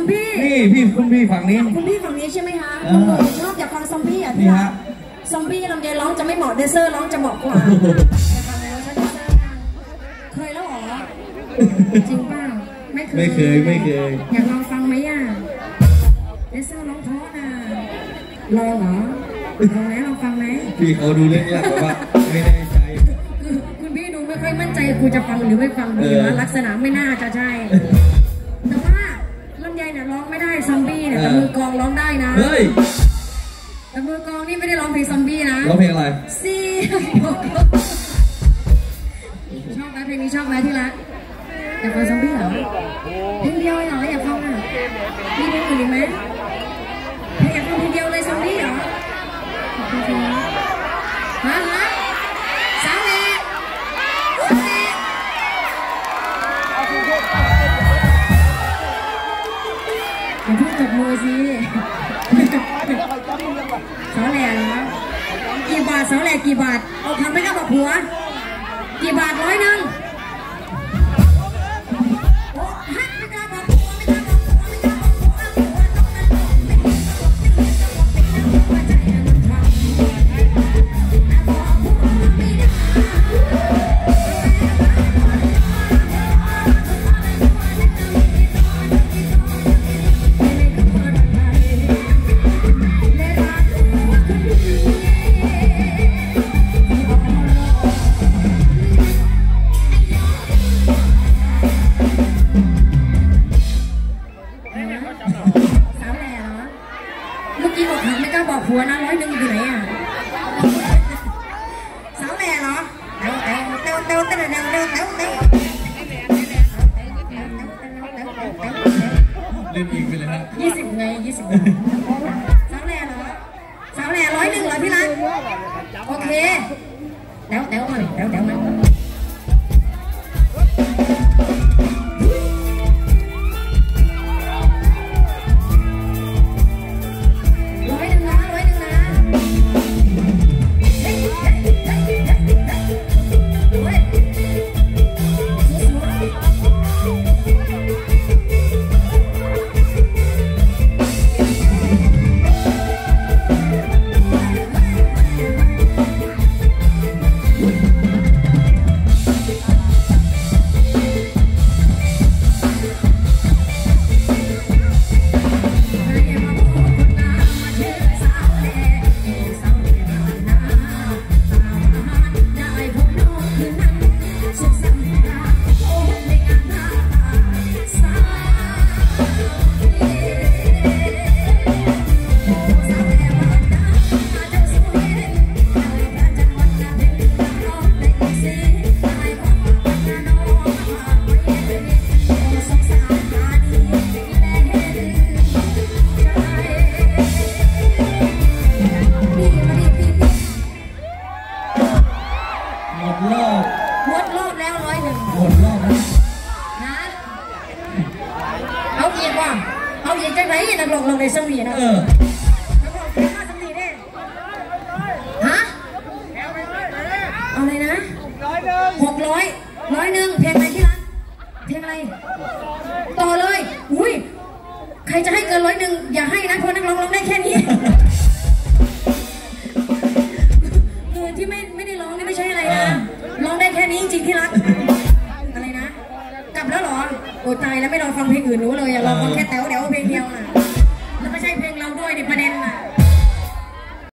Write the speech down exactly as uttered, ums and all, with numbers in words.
บี้นี่พี่คุณพี่ฝั่งนี้คุณพี่ฝั่งนี้ใช่ไหมคะคุณโกชอบอยากฟังซอมบี้อ่ะพี่ฮะซอมบี้ลำไยร้องจะไม่เหมาะเดเซอร์ร้องจะเหมาะกว่าเคยแล้วหรอจริงป่ะไม่เคยไม่เคยไม่เคยอยากลองฟังไหมอ่ะเดเซอร์ร้องเพราะนะลองเหรอลองไหมลองฟังไหมพี่เขาดูเรื่องยากแต่ว่าไม่แน่ใจคือคุณพี่ดูไม่ค่อยมั่นใจกูจะฟังหรือไม่ฟังดีวะลักษณะไม่น่าจะใช่แต่ว่าลำไยเนี่ยร้องไม่ได้ซอมบี้เนี่ยแต่มือกองร้องได้นะเฮ้ยแต่มือกองนี่ไม่ได้ร้องเพลงซอมบี้นะร้องเพลงอะไรซีชอบไหมเพลงนี้ชอบไหมที่รักอยากฟังซอมบี้เหรอเพลงเดียวเหรออยากฟังอ่ะมีเพลงอื่นอีกไหมอยากฟังเพลงเดียวเลยซอมบี้เหรอฮะฮะสาวเล่สาวเล่อย่าเพิ่งตบมือสิสาวแหล่เหรอกี่บาทสาวแหล่กี่บาทเอาทำไม่ได้บอกผัวกี่บาทร้อยนึงโอ้ฮัทไม่กล้าบอกผัวไม่กล้าบอกผัวไม่กล้าบอกผัวหัวใจมันพังบอกผัวไม่ได้ผัวนะร้อยหนึ่งอยู่ไหนอ่ะสาวแหล่เหรอเต้าเต้าเต้าเต้าเต้าเต้าเต้าเต้าเต้าเล่นอีกไปเลยฮะยี่สิบไงยี่สิบสาวแหล่เหรอสาวแหล่ร้อยหนึ่งเหรอพี่รักโอเคเต้าเต้ามาเลยเต้าเต้ามาลงลงในสวีนะเออฮะเอาเลยนะหกร้อยร้อยหนึ่งเพลงอะไรที่ร้านเพลงอะไรต่อเลยอุ้ยใครจะให้เกินร้อยหนึ่งอย่าให้นะเพราะนักร้องร้องได้แค่นี้มือที่ไม่ไม่ได้ร้องนี่ไม่ใช่อะไรนะร้องได้แค่นี้จริงที่รักอะไรนะกลับแล้วเหรอโอ้ตายแล้วไม่ลองฟังเพลงอื่นรู้เลยอย่าลองฟังแค่แต๋วเดี๋ยวเพลงเดียวน่ะแล้วไม่ใช่เพลงเราด้วยดิประเด็นน่ะ